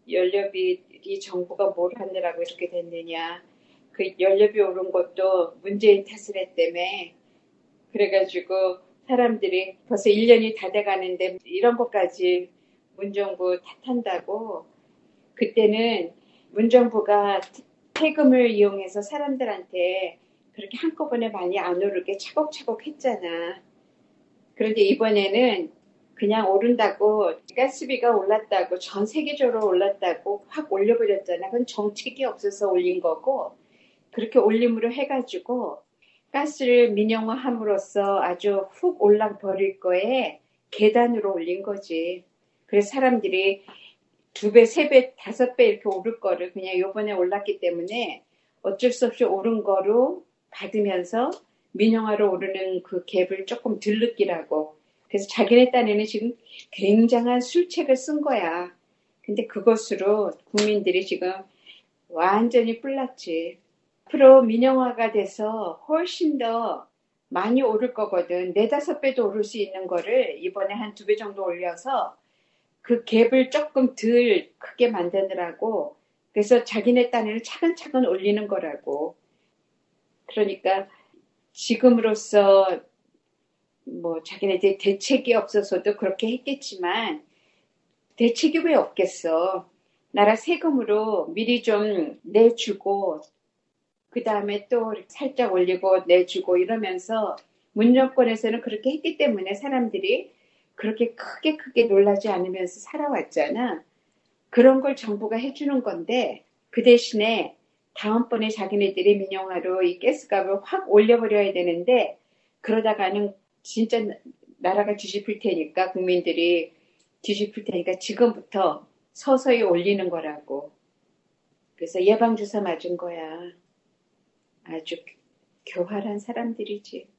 연료비 이 정부가 뭘 하느라고 이렇게 됐느냐. 그 연료비 오른 것도 문재인 탓을 했다며. 그래가지고 사람들이 벌써 1년이 다 돼가는데 이런 것까지 문정부 탓한다고. 그때는 문정부가 세금을 이용해서 사람들한테 그렇게 한꺼번에 많이 안 오르게 차곡차곡 했잖아. 그런데 이번에는 그냥 오른다고 가스비가 올랐다고 전 세계적으로 올랐다고 확 올려버렸잖아. 그건 정책이 없어서 올린 거고 그렇게 올림으로 해가지고 가스를 민영화함으로써 아주 훅 올라버릴 거에 계단으로 올린 거지. 그래서 사람들이 2배, 3배, 5배 이렇게 오를 거를 그냥 요번에 올랐기 때문에 어쩔 수 없이 오른 거로 받으면서 민영화로 오르는 그 갭을 조금 덜 느끼라고. 그래서 자기네 딴에는 지금 굉장한 술책을 쓴 거야. 근데 그것으로 국민들이 지금 완전히 뿔났지. 앞으로 민영화가 돼서 훨씬 더 많이 오를 거거든. 4, 5배도 오를 수 있는 거를 이번에 한 2배 정도 올려서 그 갭을 조금 덜 크게 만드느라고. 그래서 자기네 딴에는 차근차근 올리는 거라고. 그러니까 지금으로서 뭐 자기네들 대책이 없어서도 그렇게 했겠지만 대책이 왜 없겠어. 나라 세금으로 미리 좀 내주고 그 다음에 또 살짝 올리고 내주고 이러면서 문정권에서는 그렇게 했기 때문에 사람들이 그렇게 크게 놀라지 않으면서 살아왔잖아. 그런 걸 정부가 해주는 건데 그 대신에 다음번에 자기네들이 민영화로 이 가스값을 확 올려버려야 되는데 그러다가는 진짜 나라가 뒤집힐 테니까 국민들이 뒤집힐 테니까 지금부터 서서히 올리는 거라고. 그래서 예방주사 맞은 거야. 아주 교활한 사람들이지.